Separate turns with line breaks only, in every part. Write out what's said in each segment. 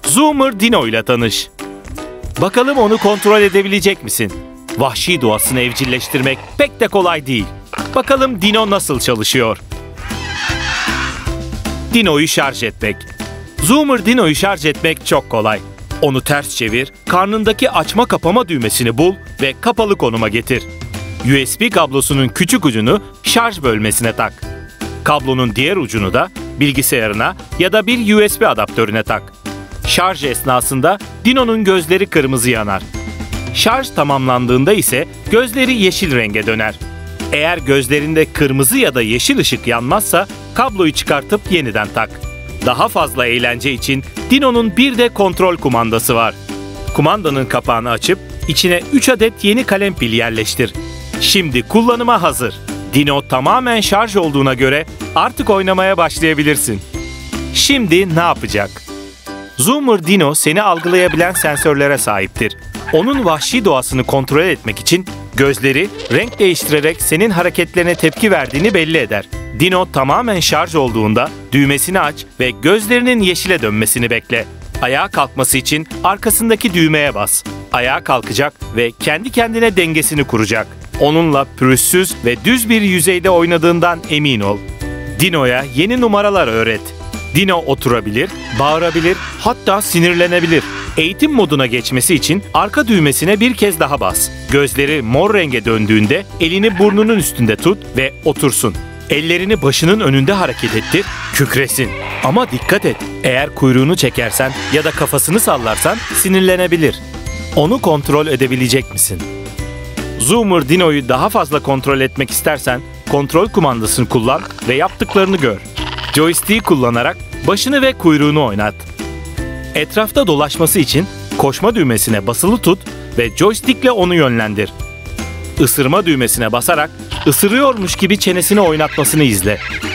Zoomer Dino ile tanış. Bakalım onu kontrol edebilecek misin? Vahşi doğasını evcilleştirmek pek de kolay değil. Bakalım Dino nasıl çalışıyor? Dino'yu şarj etmek. Zoomer Dino'yu şarj etmek çok kolay. Onu ters çevir, karnındaki açma kapama düğmesini bul ve kapalı konuma getir. USB kablosunun küçük ucunu şarj bölmesine tak. Kablonun diğer ucunu da bilgisayarına ya da bir USB adaptörüne tak. Şarj esnasında Dino'nun gözleri kırmızı yanar. Şarj tamamlandığında ise gözleri yeşil renge döner. Eğer gözlerinde kırmızı ya da yeşil ışık yanmazsa kabloyu çıkartıp yeniden tak. Daha fazla eğlence için Dino'nun bir de kontrol kumandası var. Kumandanın kapağını açıp içine 3 adet yeni kalem pil yerleştir. Şimdi kullanıma hazır. Dino tamamen şarj olduğuna göre artık oynamaya başlayabilirsin. Şimdi ne yapacak? Zoomer Dino seni algılayabilen sensörlere sahiptir. Onun vahşi doğasını kontrol etmek için gözleri renk değiştirerek senin hareketlerine tepki verdiğini belli eder. Dino tamamen şarj olduğunda düğmesini aç ve gözlerinin yeşile dönmesini bekle. Ayağa kalkması için arkasındaki düğmeye bas. Ayağa kalkacak ve kendi kendine dengesini kuracak. Onunla pürüzsüz ve düz bir yüzeyde oynadığından emin ol. Dino'ya yeni numaralar öğret. Dino oturabilir, bağırabilir, hatta sinirlenebilir. Eğitim moduna geçmesi için arka düğmesine bir kez daha bas. Gözleri mor renge döndüğünde elini burnunun üstünde tut ve otursun. Ellerini başının önünde hareket ettir, kükresin. Ama dikkat et, eğer kuyruğunu çekersen ya da kafasını sallarsan sinirlenebilir. Onu kontrol edebilecek misin? Zoomer Dino'yu daha fazla kontrol etmek istersen kontrol kumandasını kullan ve yaptıklarını gör. Joystick'i kullanarak başını ve kuyruğunu oynat. Etrafta dolaşması için koşma düğmesine basılı tut ve joystick'le onu yönlendir. Isırma düğmesine basarak ısırıyormuş gibi çenesini oynatmasını izle.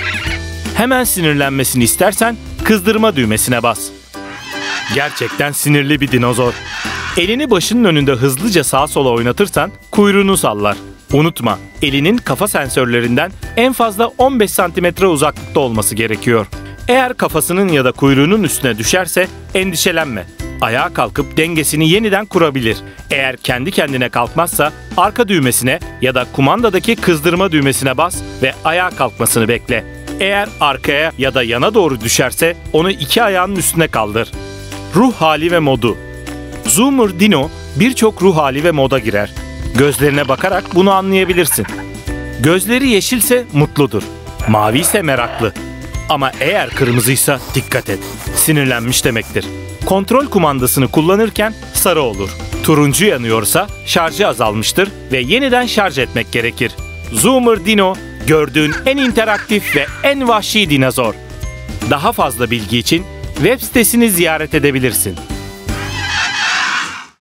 Hemen sinirlenmesini istersen kızdırma düğmesine bas. Gerçekten sinirli bir dinozor. Elini başının önünde hızlıca sağa sola oynatırsan kuyruğunu sallar. Unutma, elinin kafa sensörlerinden en fazla 15 santimetre uzaklıkta olması gerekiyor. Eğer kafasının ya da kuyruğunun üstüne düşerse endişelenme. Ayağa kalkıp dengesini yeniden kurabilir. Eğer kendi kendine kalkmazsa arka düğmesine ya da kumandadaki kızdırma düğmesine bas ve ayağa kalkmasını bekle. Eğer arkaya ya da yana doğru düşerse onu iki ayağının üstüne kaldır. Ruh hali ve modu. Zoomer Dino birçok ruh hali ve moda girer. Gözlerine bakarak bunu anlayabilirsin. Gözleri yeşilse mutludur. Mavi ise meraklı. Ama eğer kırmızıysa dikkat et. Sinirlenmiş demektir. Kontrol kumandasını kullanırken sarı olur. Turuncu yanıyorsa şarjı azalmıştır ve yeniden şarj etmek gerekir. Zoomer Dino gördüğün en interaktif ve en vahşi dinozor. Daha fazla bilgi için web sitesini ziyaret edebilirsin.